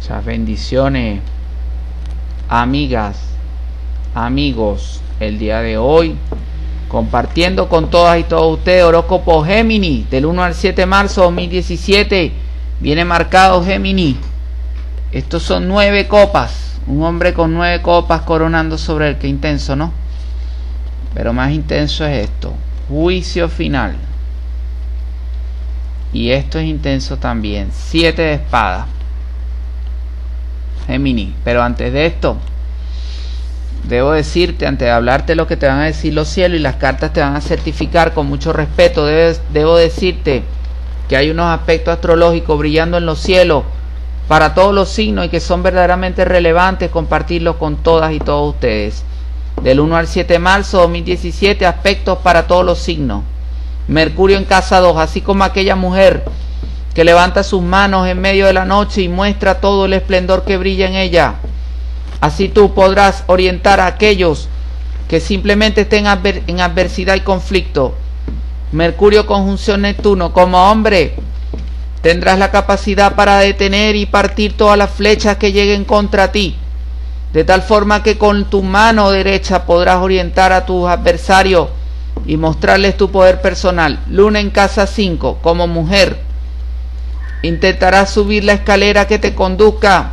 Muchas bendiciones, amigas, amigos, el día de hoy compartiendo con todas y todos ustedes horóscopo Géminis del 1 al 7 de marzo 2017. Viene marcado Géminis. Estos son 9 copas, un hombre con 9 copas coronando sobre él. Qué intenso, ¿no? Pero más intenso es esto, juicio final. Y esto es intenso también, 7 de espadas, Géminis. Pero antes de esto, debo decirte, antes de hablarte lo que te van a decir los cielos y las cartas te van a certificar con mucho respeto, debo decirte que hay unos aspectos astrológicos brillando en los cielos para todos los signos y que son verdaderamente relevantes compartirlos con todas y todos ustedes. Del 1 al 7 de marzo 2017, aspectos para todos los signos. Mercurio en casa 2, así como aquella mujer que levanta sus manos en medio de la noche y muestra todo el esplendor que brilla en ella. Así tú podrás orientar a aquellos que simplemente estén en adversidad y conflicto. Mercurio conjunción Neptuno, como hombre tendrás la capacidad para detener y partir todas las flechas que lleguen contra ti, de tal forma que con tu mano derecha podrás orientar a tus adversarios y mostrarles tu poder personal. Luna en casa 5, como mujer intentarás subir la escalera que te conduzca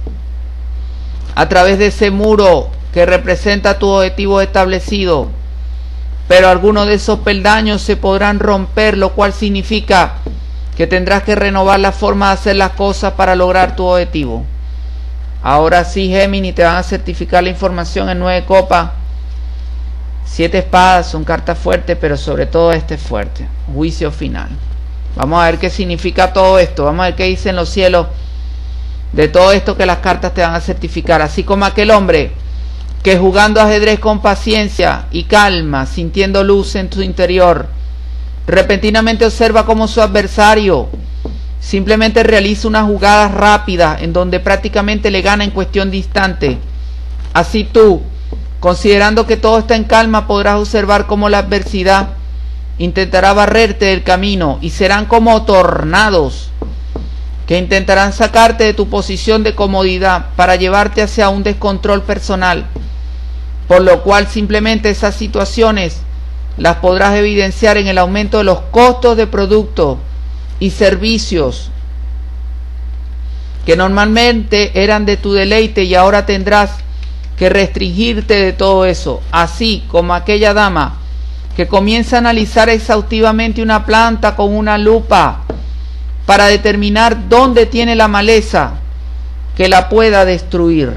a través de ese muro que representa tu objetivo establecido, pero algunos de esos peldaños se podrán romper, lo cual significa que tendrás que renovar la forma de hacer las cosas para lograr tu objetivo. Ahora sí, Géminis, te van a certificar la información en 9 copas. 7 espadas son cartas fuertes, pero sobre todo este es fuerte, juicio final. Vamos a ver qué significa todo esto, vamos a ver qué dicen los cielos de todo esto que las cartas te van a certificar. Así como aquel hombre que jugando ajedrez con paciencia y calma, sintiendo luz en su interior, repentinamente observa cómo su adversario simplemente realiza una jugada rápida en donde prácticamente le gana en cuestión de instante. Así tú, considerando que todo está en calma, podrás observar cómo la adversidad intentará barrerte del camino y serán como tornados que intentarán sacarte de tu posición de comodidad para llevarte hacia un descontrol personal, por lo cual simplemente esas situaciones las podrás evidenciar en el aumento de los costos de productos y servicios que normalmente eran de tu deleite y ahora tendrás que restringirte de todo eso. Así como aquella dama que comienza a analizar exhaustivamente una planta con una lupa para determinar dónde tiene la maleza que la pueda destruir.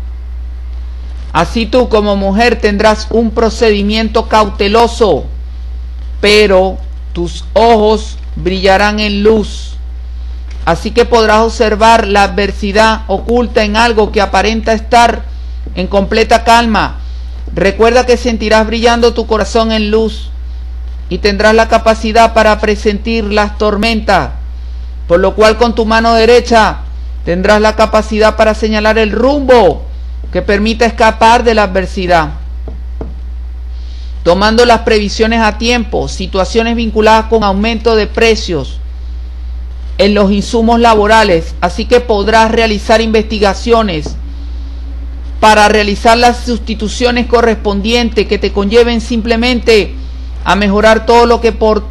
Así tú como mujer tendrás un procedimiento cauteloso, pero tus ojos brillarán en luz. Así que podrás observar la adversidad oculta en algo que aparenta estar en completa calma. Recuerda que sentirás brillando tu corazón en luz y tendrás la capacidad para presentir las tormentas, por lo cual con tu mano derecha tendrás la capacidad para señalar el rumbo que permita escapar de la adversidad, tomando las previsiones a tiempo. Situaciones vinculadas con aumento de precios en los insumos laborales, así que podrás realizar investigaciones para realizar las sustituciones correspondientes que te conlleven simplemente a mejorar todo lo que por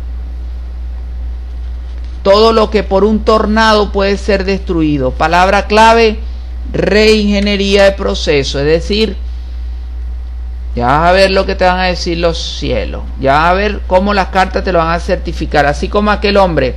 un tornado puede ser destruido. Palabra clave: reingeniería de proceso. Es decir, ya vas a ver lo que te van a decir los cielos, ya vas a ver cómo las cartas te lo van a certificar. Así como aquel hombre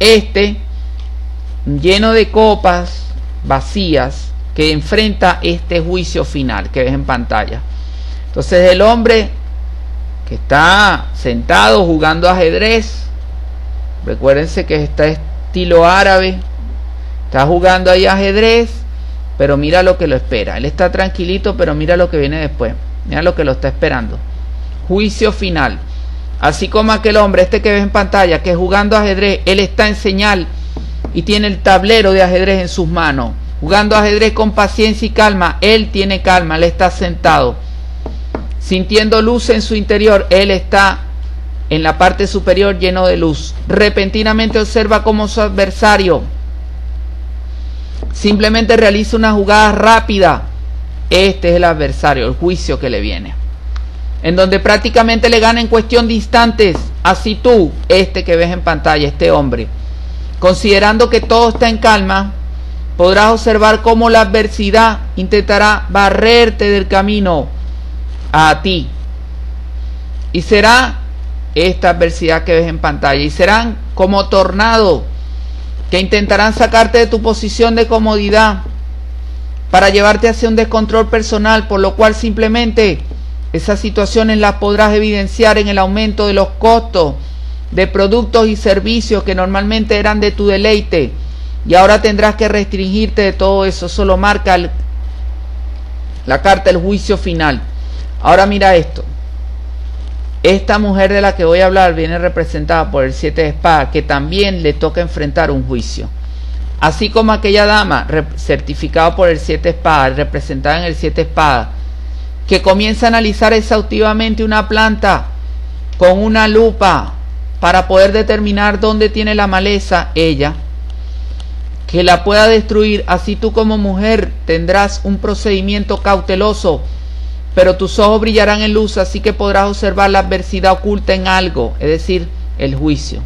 lleno de copas vacías que enfrenta este juicio final que ves en pantalla. Entonces el hombre que está sentado jugando ajedrez, recuérdense que está estilo árabe, está jugando ahí ajedrez, pero mira lo que lo espera. Él está tranquilito, pero mira lo que viene después, mira lo que lo está esperando. Juicio final. Así como aquel hombre que ves en pantalla, que jugando ajedrez, él está en señal y tiene el tablero de ajedrez en sus manos, jugando ajedrez con paciencia y calma. Él tiene calma, él está sentado, sintiendo luz en su interior. Él está en la parte superior lleno de luz. Repentinamente observa cómo su adversario simplemente realiza una jugada rápida. Este es el adversario, el juicio que le viene, en donde prácticamente le gana en cuestión de instantes. Así tú, este que ves en pantalla, este hombre, considerando que todo está en calma, podrás observar cómo la adversidad intentará barrerte del camino a ti. Y será esta adversidad que ves en pantalla, y serán como tornados que intentarán sacarte de tu posición de comodidad para llevarte hacia un descontrol personal, por lo cual simplemente esas situaciones las podrás evidenciar en el aumento de los costos de productos y servicios que normalmente eran de tu deleite, y ahora tendrás que restringirte de todo eso. Solo marca la carta del juicio final. Ahora mira esto. Esta mujer de la que voy a hablar viene representada por el 7 de espadas, que también le toca enfrentar un juicio. Así como aquella dama certificada por el 7 de espadas, representada en el 7 de espadas, que comienza a analizar exhaustivamente una planta con una lupa para poder determinar dónde tiene la maleza, ella, que la pueda destruir. Así tú como mujer tendrás un procedimiento cauteloso, pero tus ojos brillarán en luz, así que podrás observar la adversidad oculta en algo, es decir, el juicio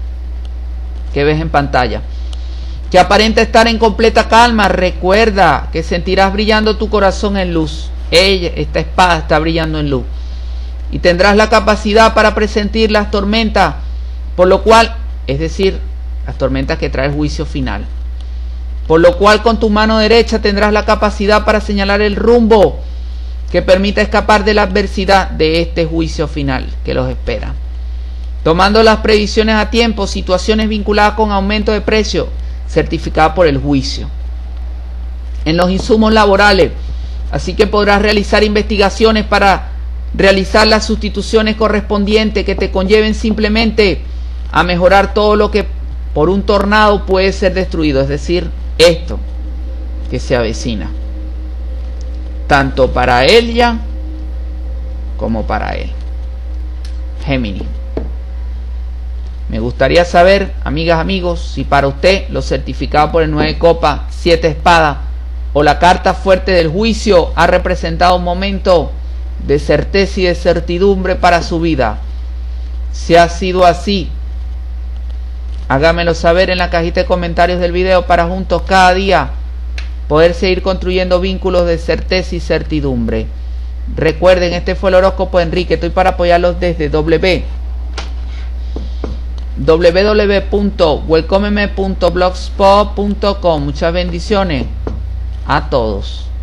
que ves en pantalla, que aparenta estar en completa calma. Recuerda que sentirás brillando tu corazón en luz. Esta espada está brillando en luz, y tendrás la capacidad para presentir las tormentas, por lo cual, es decir, las tormentas que trae el juicio final, por lo cual con tu mano derecha tendrás la capacidad para señalar el rumbo que permita escapar de la adversidad de este juicio final que los espera, tomando las previsiones a tiempo. Situaciones vinculadas con aumento de precio certificada por el juicio en los insumos laborales, así que podrás realizar investigaciones para realizar las sustituciones correspondientes que te conlleven simplemente a mejorar todo lo que por un tornado puede ser destruido, es decir, esto que se avecina, tanto para ella como para él. Géminis. Me gustaría saber, amigas, amigos, si para usted lo certificado por el 9 de copas, 7 de espada o la carta fuerte del juicio ha representado un momento de certeza y de certidumbre para su vida. Si ha sido así, hágamelo saber en la cajita de comentarios del video para juntos cada día poder seguir construyendo vínculos de certeza y certidumbre. Recuerden, este fue el horóscopo de Enrique. Estoy para apoyarlos desde www.welcomeme.blogspot.com. Muchas bendiciones a todos.